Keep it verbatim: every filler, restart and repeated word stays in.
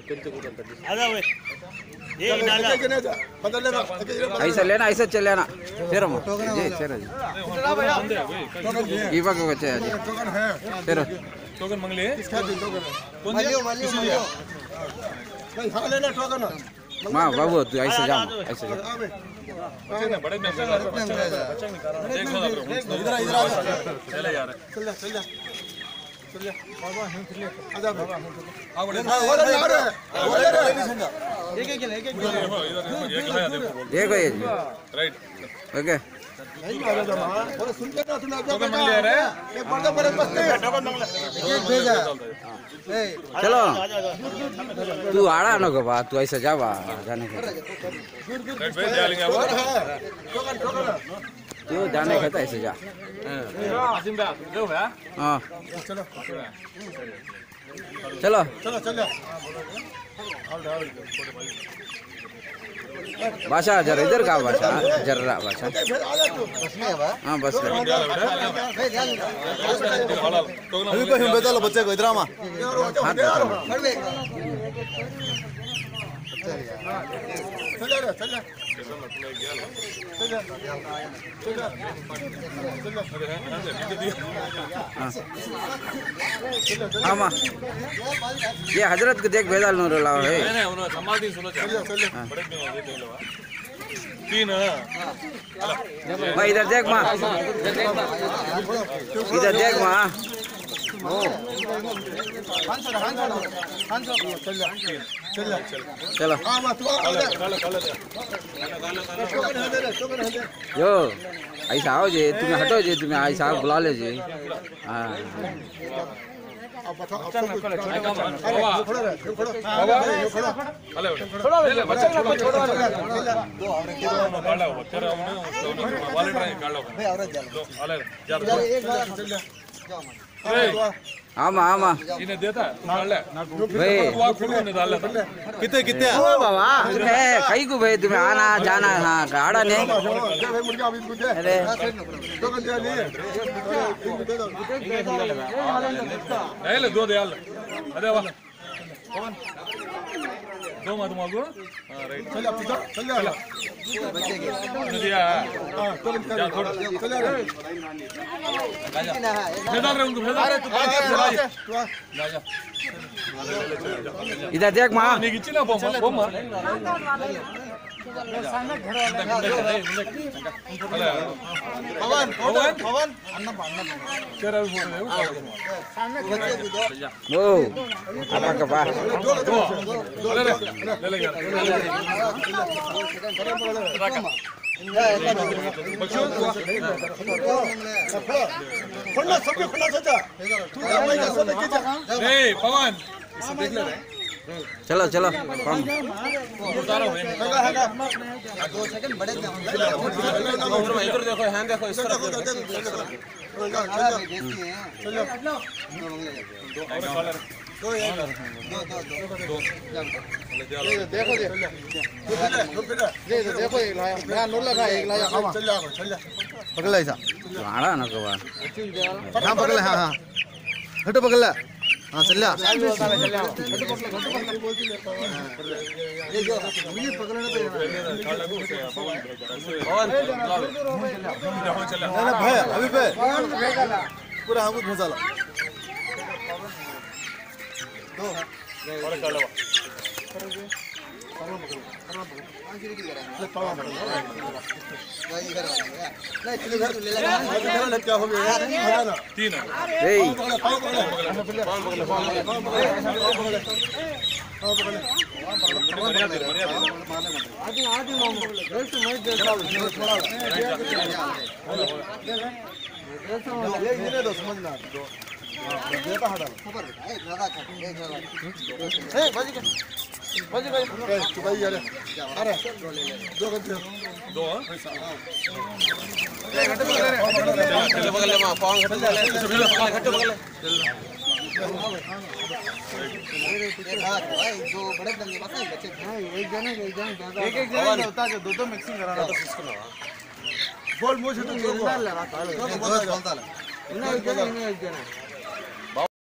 ऐसा लेना ऐसा चलेना तेरा जी तेरा जी ये बात बच्चे जी तेरा टोकन मंगले माँ बाबू तू ऐसे जा ऐसे जा बड़े इधर इधर चले जा रहे चल चल चल बाबा आजा बाबा आ बड़े एक एक एक देखो ये जी राइट ओके चलो तू आड़ा न को बा तू ऐसे जा बा जाने के तू जाने के तो ऐसे जा हाँ चलो चलो चलो भाषा जरा इधर का भाषा जर्रा भाषा हाँ बस अभी पे हम बता लो बच्चे को इधर आमा हाँ माँ ये हजरत को देख भेजा लो ला है माँ इधर देख माँ इधर देख माँ चलो यो ऐसा आओ जी तुम्हें हटो जी तुम्हें ऐसा बुला ले जी हाँ आमा आमा इन्हें देता भाई कितने कितने बाबा तुम्हें कहीं को भाई तुम्हें आना जाना हाँ गाड़ा नहीं अरे नहीं दो दे यार अरे वाह दो मत मांगो हाँ राइट चल अब चल चल चल दिया हाँ जा थोड़ा चल जा भेजा रहे उनको भेजा जा जा इधर देख माँ नहीं किचला बोमा बोमा पवन पवन पवन अन्ना अन्ना तेरा भी बोल ओ apa ke pak ले ले ले ले पवन चलो चलो दो सेकंड बड़े इधर देखो हैंड देखो इस तरफ दो दो देखो देखो एक लाया मैं नोट लगा एक लाया चल जा चल जा पकड़ ले ऐसा आड़ा ना को बा हां पकड़ ले हां हां हटो पकड़ ले हां चल जा ये जो ये पकड़ने पे और ना भाई अभी पे पूरा हम मसाला दो और कर लो क्या हो गया तीन दो समझना दो दो दो मिक्सिंग कराना बोल मुझे तो